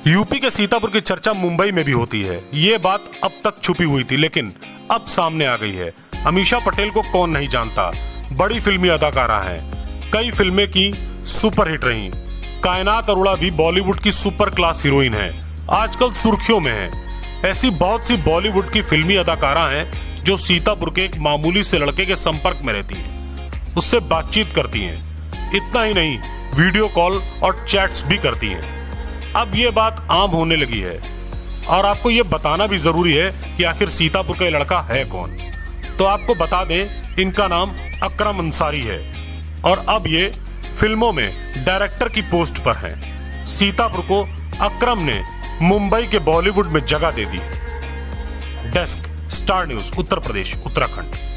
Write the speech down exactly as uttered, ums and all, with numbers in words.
UP के सीतापुर की चर्चा मुंबई में भी होती है। ये बात अब तक छुपी हुई थी, लेकिन अब सामने आ गई है। अमीषा पटेल को कौन नहीं जानता, बड़ी फिल्मी अदाकारा हैं, कई फिल्में की सुपरहिट रहीं। कायनात अरोड़ा भी बॉलीवुड की सुपर क्लास हीरोइन है, आजकल सुर्खियों में है। ऐसी बहुत सी बॉलीवुड की फिल्मी अदाकारा हैं जो सीतापुर के एक मामूली से लड़के के संपर्क में रहती हैं, उससे बातचीत करती हैं। इतना ही नहीं, वीडियो कॉल और चैट्स भी करती हैं। अब ये बात आम होने लगी है और आपको ये बताना भी जरूरी है कि आखिर सीतापुर का ये लड़का है कौन। तो आपको बता दें, इनका नाम अकरम अंसारी है और अब ये फिल्मों में डायरेक्टर की पोस्ट पर हैं। सीतापुर को अकरम ने मुंबई के बॉलीवुड में जगह दे दी। Desk, star news, Uttar Pradesh, Uttarakhand.